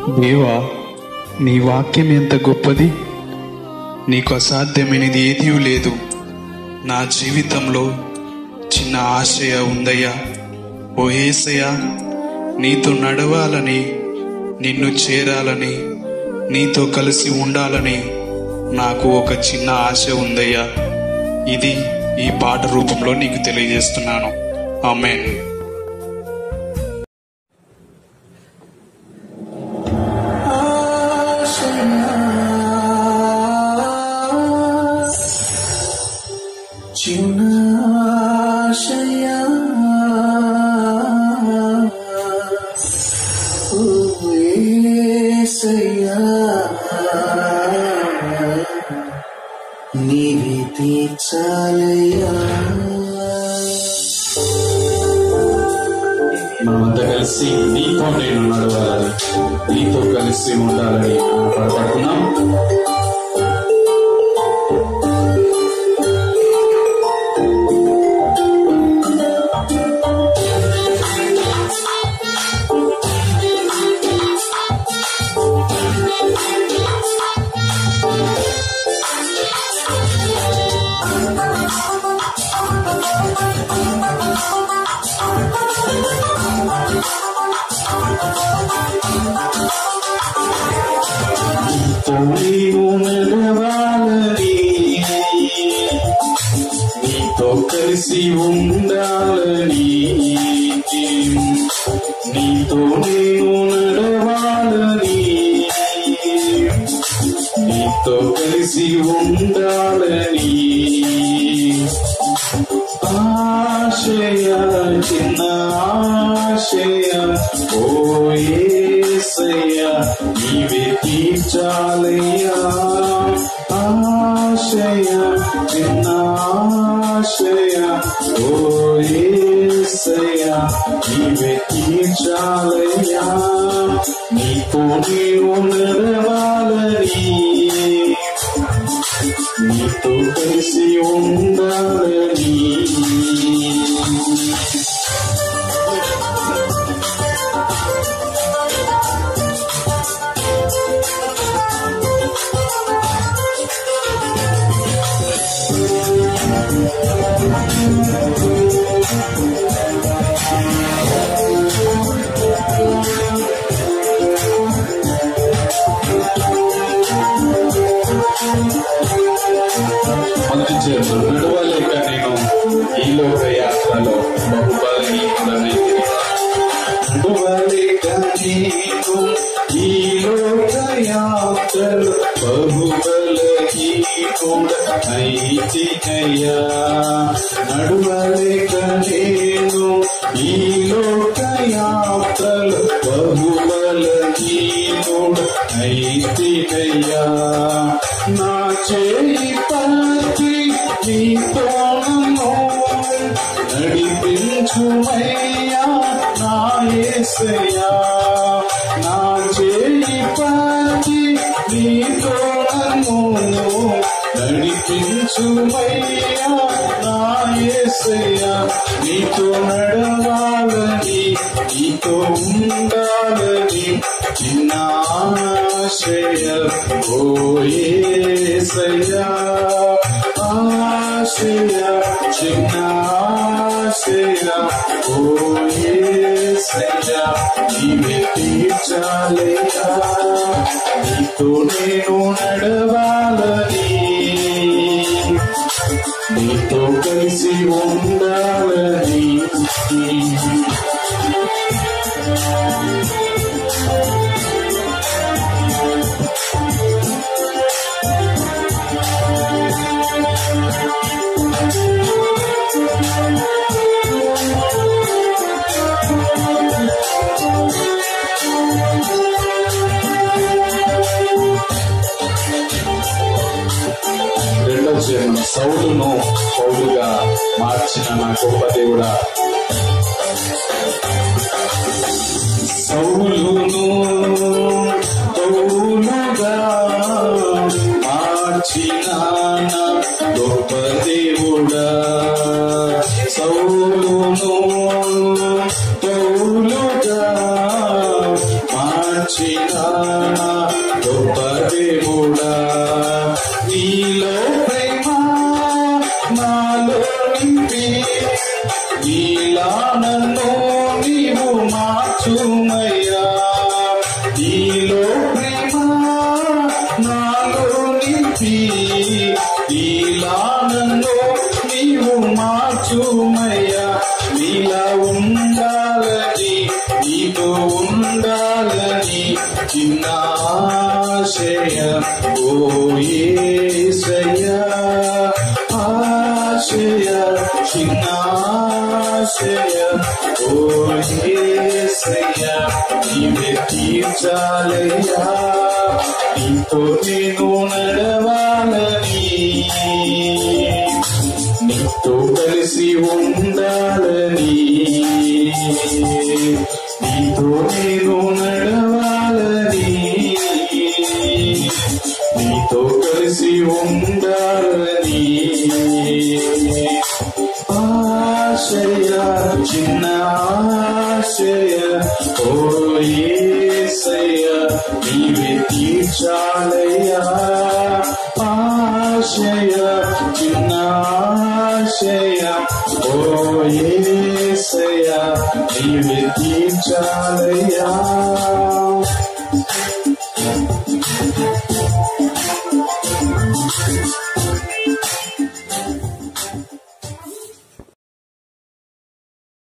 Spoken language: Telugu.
దేవా, నీ వాక్యం ఎంత గొప్పది! నీకు అసాధ్యమైనది ఏదీ లేదు. నా జీవితంలో చిన్న ఆశయ ఉందయ్యా. ఓ యేసయ్యా, నీతో నడవాలని, నిన్ను చేరాలని, నీతో కలిసి ఉండాలని నాకు ఒక చిన్న ఆశ ఉందయ్యా. ఇది ఈ పాట రూపంలో నీకు తెలియజేస్తున్నాను. ఆమేన్. చిన్న ఆశయా ఓ యేసయ్యా, నీవే తీర్చాలయ్యా. మనమంతా కలిసి నీతో నేను నడవాలని, నీతో కలిసి ఉండాలని పడుతున్నాం. నీవు నడవాలని, నీతో కలిసి ఉండాలని, నీతో నేను నడవాలని, నీతో కలిసి ఉండాలని ఆశయ, చిన్న ఆశయ ఓ యేసయ్యా, నీవే తీర్చాలయ్యా. ఆశయ, చిన్న ఆశయ ఓ యేసయ్యా, నీవే తీర్చాలయ్యా. నీతో నీవు నడవాలని, నీతో కలిసి ఉండాలని నడవలేక నేను ఈ లోక యాత్రలో బహుబలహీనుడనైతిని. నడవలేక నేను ఈ లోక యాత్రలో బహుబలహీనుడనైతినయ్యా. నడవలేక నేను ఈ లోక యాత్రలో బహుబలహీనుడనైతినయ్యా. నా చేయి పట్టి నీతో నన్ను నడిపించుమయ్యా నా యేసయ్యా. నా చేయి పట్టి నీతో నన్ను నడిపించుమయ్యా నా యేసయ్యా. నీతో నడవాలని, నీతో ఉండాలని చిన్న ఆశయ ఓ యేసయ్యా. ఆశయ, చిన్న ఆశయ ఓ యేసయ్యా, నీవే తీర్చాలయ్యా. నీతో నేను నడవాలని, నీతో కలిసి ఉండాలని సౌలును పౌలుగా మార్చిన నా గొప్ప దేవుడా. సౌలును పౌలుగా మార్చిన నా గొప్ప దేవుడా. సౌలును పౌలుగా మార్చిన నన్ను నీవు మార్చుమయ్యా, నీలో ప్రేమ నాలో నింపి ఇలా నన్ను నీవు మార్చుమయ్యా, నీలా ఉండాలని నీతో ఉండాలని చిన్న ఆశయ ఓ యేసయ్యా, ఆశయ చిన్న ఆశయ ఓ యేసయ్యా, నీవే తీర్చాలయ్యా, నీతో నేను నడవాలని, నీతో కలిసి ఉండాలని, నీతో నేను నడవాలని, నీతో కలిసి ఉండాలని, ఆశయ చిన్న ఆశయ ఓ యేసయ్య, నీవే తీర్చాలయ్యా, ఆశయ చిన్న ఆశయ ఓ యేసయ్య, నీవే తీర్చాలయ్యా.